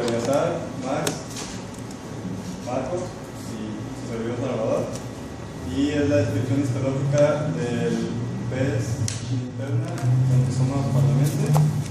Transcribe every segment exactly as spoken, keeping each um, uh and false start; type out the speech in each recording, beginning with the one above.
Eleazar, Max, Marcos y su servidor Salvador. Y es la descripción histológica del pez interna Xanthosoma parnamense.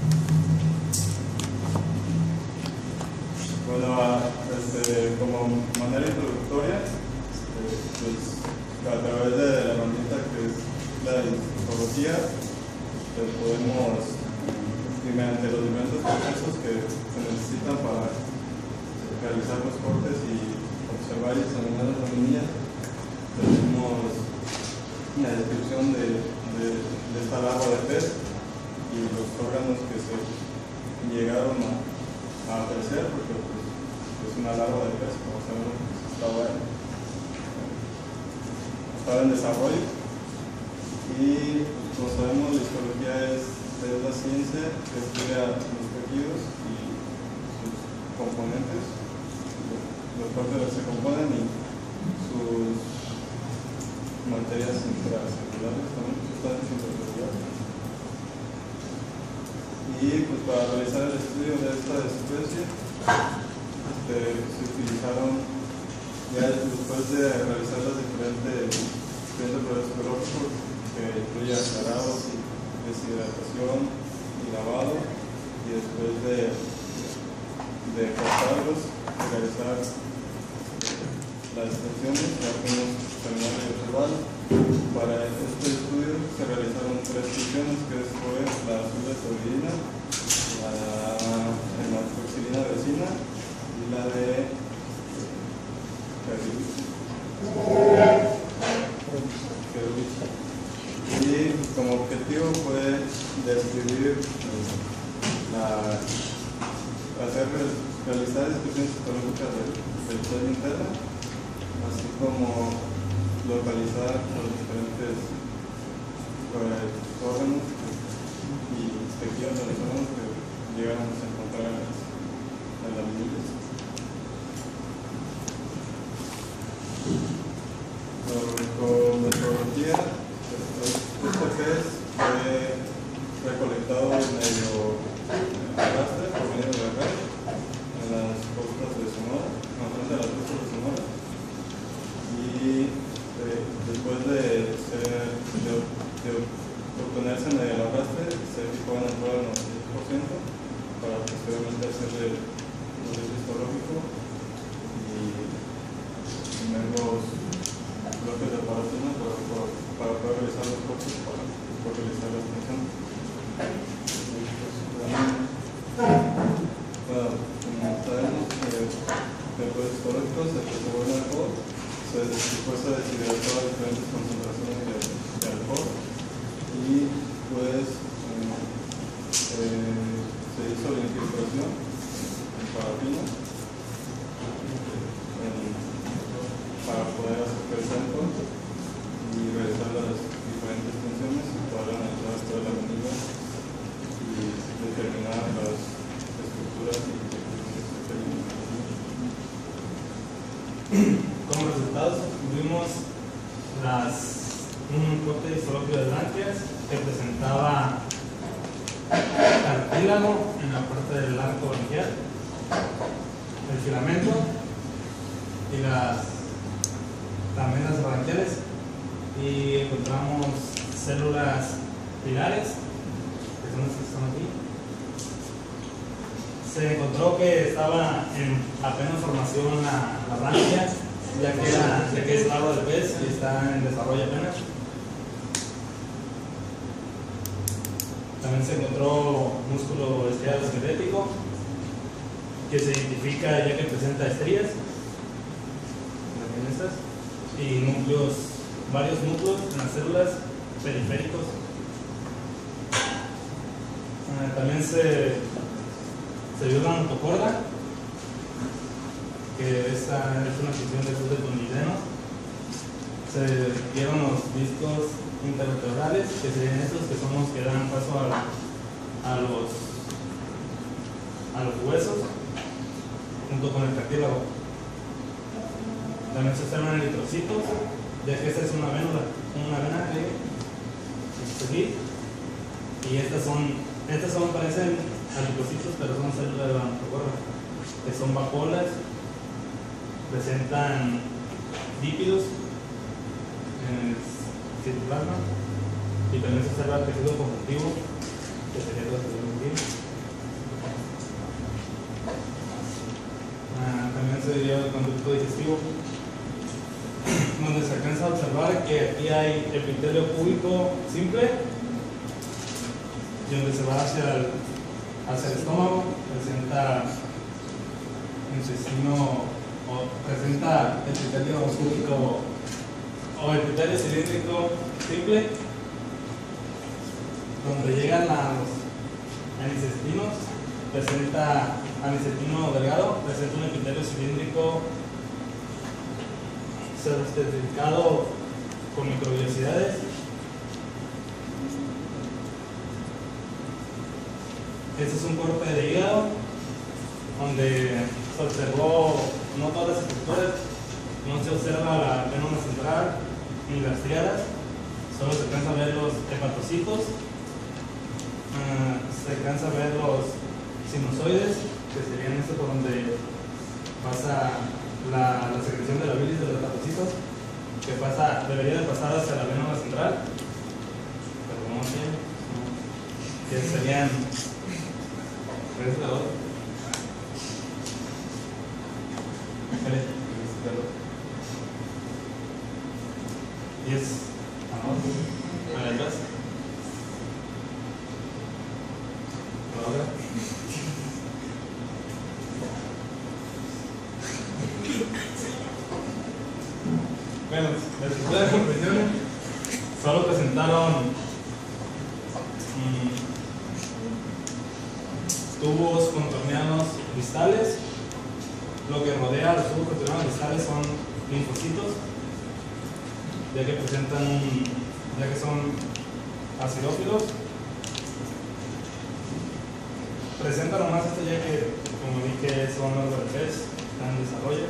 Bueno, este, como manera introductoria, este, pues, a través de la herramienta que es la histología, pues, podemos, mediante los diferentes procesos que se necesitan para realizar los cortes y observar y examinar las laminillas, tenemos una descripción de, de, de esta larva de pez y los órganos que se llegaron a, a aparecer, porque pues, es una larva de pez, como sabemos, estaba en, estaba en desarrollo. Y pues, como sabemos, la histología es, es la ciencia que estudia los tejidos y sus componentes, los partes de los que se componen y sus materias intracelulares, también sustancias intracelulares. Y pues para realizar el estudio de esta especie, este, se utilizaron, ya después de realizar los diferentes, diferentes procesos biológicos que incluye aclarados y deshidratación y lavado, y después de, de cortarlos, realizar las extensiones, ya podemos terminar de observarlo. Para este estudio se realizaron tres funciones, que fue la azuletoidina, la hematoxilina vecina y la de Kerubici. Y como objetivo fue describir la, hacer realizar descripciones histológicas del, del pez interno, así como localizar los diferentes pues, órganos y tejidos de los órganos que llegamos a encontrar en las, en las laminillas. Con metodología, este pez fue recolectado medio arrastre por medio de la red en las costas de Sonora, no, frente a las costas de Sonora. Y eh, después de, ser, de, de obtenerse en el arrastre, se fijó en el noventa y seis por ciento para posteriormente hacerle un proceso histológico y tener los bloques de parafina para, para, para poder realizar los cortes, para poder realizar la extensión. Bueno, como sabemos, eh, después de histológico se preservó el alcohol, se después se deshidrató a diferentes concentraciones de, de alcohol y pues eh, eh, se hizo la infiltración en parafina para poder hacer presente y realizar las diferentes funciones y poder analizar toda la laminilla y determinar las estructuras y funciones que tenemos. Como resultados obtuvimos las, un corte histológico de branquias que presentaba cartílago en la parte del arco branquial, el filamento y las laminas branquiales, y encontramos células pilares, que son las que están aquí. Se encontró que estaba en apenas formación la, la branquia, ya que, era, ya que es larva de pez y está en desarrollo apenas. También se encontró músculo estriado esquelético, que se identifica ya que presenta estrías, estas, y núcleos, varios núcleos en las células periféricos. Uh, también se, se vio la notocorda, que esta es una función de luz de conideno. Se vieron los discos intervertebrales, que serían estos que son los que dan paso a, a los a los huesos, junto con el cartílago. También se observan eritrocitos, ya que esta es una vena, una vena que aquí, y estas son, estas son parecen eritrocitos, pero son células de la notocorda, que son vacuolas, presentan lípidos en el citoplasma y también se observa el tejido conjuntivo, que sería el tejido conjuntivo. Ah, también se dio el conducto digestivo, donde se alcanza a observar que aquí hay epitelio púbico simple y donde se va hacia el, hacia el estómago, presenta intestino o presenta epitelio púbico o epitelio cilíndrico simple, donde llegan a los anisestinos, presenta anisestino delgado, presenta un epitelio cilíndrico certificado con microvellosidades. Este es un corte de hígado donde se observó no todas las estructuras, no se observa la venona central ni las tríadas, solo se alcanza a ver los hepatocitos, uh, se alcanza a ver los sinusoides, que serían estos por donde pasa la, la secreción de la bilis de los hepatocitos, que pasa, debería de pasar hacia la venona central, pero no tiene, que serían tres de oro. Y es a la atrás. Ahora. Bueno, la estructura de compresiones solo presentaron mmm, tubos contorneados distales. Lo que rodea a los tubos contorneados distales son linfocitos, ya que presentan un, ya que son acidófilos. Presenta nomás esto ya que, como dije, son los bebés, están en desarrollo.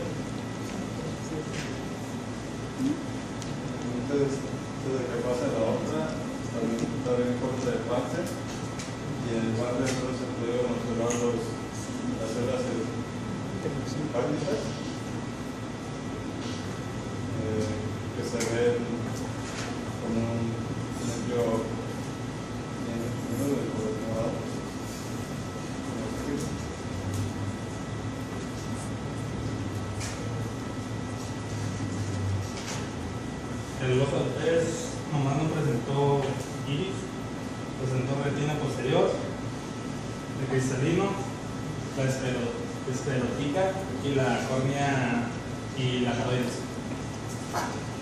Entonces, antes de que pase la otra, también está bien corte de parte, y en el parte solo se pudieron observar los, las células simpáticas, eh, que se ven como un núcleo número de color. El ojo de pez nomás no presentó iris, presentó retina posterior, el cristalino, la esclerótica y la córnea y la caroides.